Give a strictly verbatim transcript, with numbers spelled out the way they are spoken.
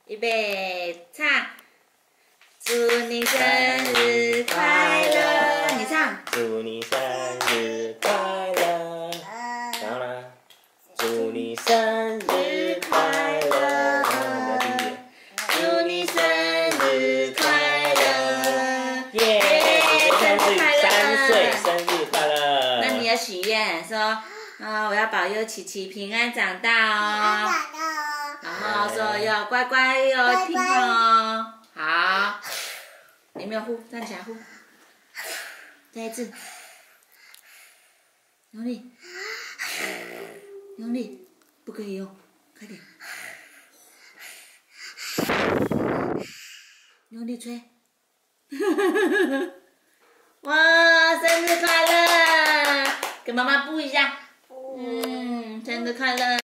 预备，唱！祝你生日快乐！你唱。 祝你生日快乐！然后呢？祝你生日快乐！祝你生日快乐！耶！生日三岁，生日快乐！ 那你要许愿说，啊，我要保佑琪琪平安长大哦。然后说要乖乖哟，听话哦。好，有没有呼？站起来呼。再一次，用力，用力，不可以用，快点，用力吹。哇，生日快乐！跟妈妈布一下。嗯，生日快乐。